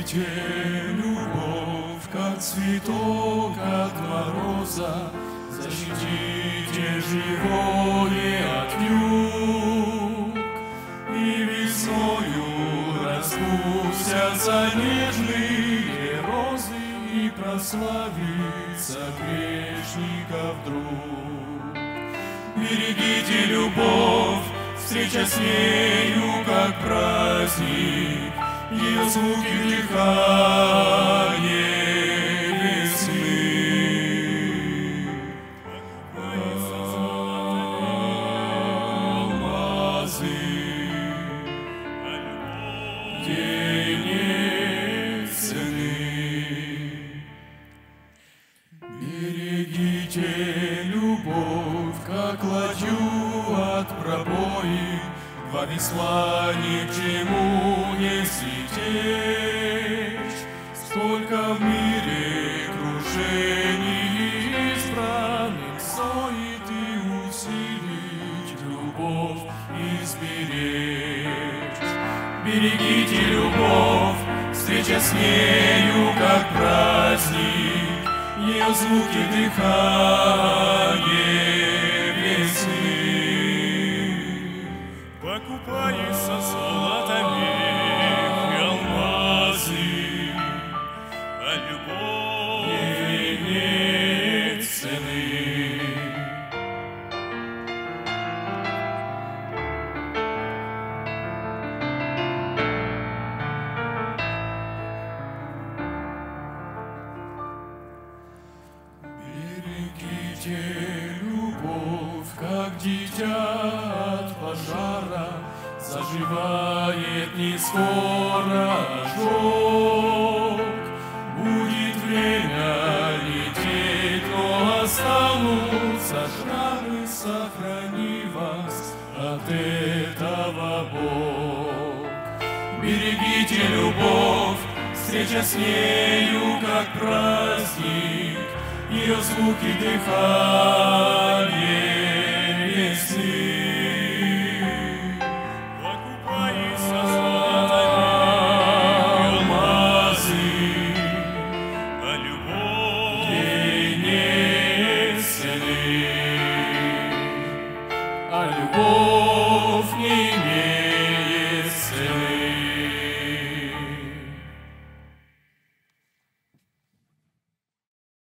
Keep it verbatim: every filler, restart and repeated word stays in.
Берегите любовь, как цветок от мороза, защитите живое от вьюг, и весною распустятся нежные розы, и прославится грешников друг. Берегите любовь, встреча с нею, как праздник, ее звуки дыхания весны. Алмазы, ей нет цены. Берегите любовь, как ладью от пробои, два весла ни к чему не сидеть. Сколько в мире крушений избранных стоит и усилить любовь изберечь. Берегите любовь, встреча с нею, как праздник, ее звуки дыхания весны. Покупаются золотами и алмазы, а любовь ей нет цены. Берегите любовь, как дитя от пожара, заживает не скоро ожог. Будет время лететь, но останутся шрамы, сохрани вас от этого Бог. Берегите любовь, встреча с нею, как праздник, ее звуки дыхания